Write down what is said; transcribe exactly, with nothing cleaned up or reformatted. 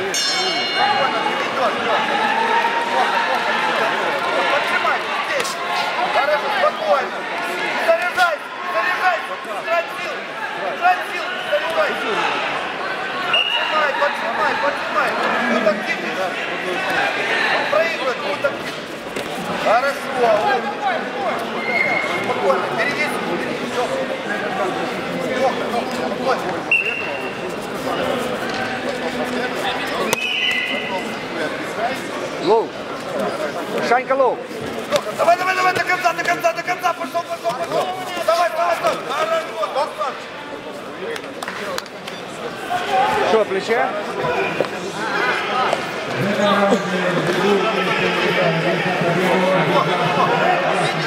Поджимай, здесь. Хорошо, спокойно. Заряжай, заряжай. Трать сил, трать сил, заряжай. Поджимай, поджимай, поджимай. Будут активнее. Он проигрывает, будут активнее. Хорошо. Спокойно, впереди. Все. Лоу. Санька, лоу. Давай, давай, давай, до конца, до конца, до конца. Пошел, пошел, пошел. Давай, давай, давай. Хорошо, Что, плече? давай.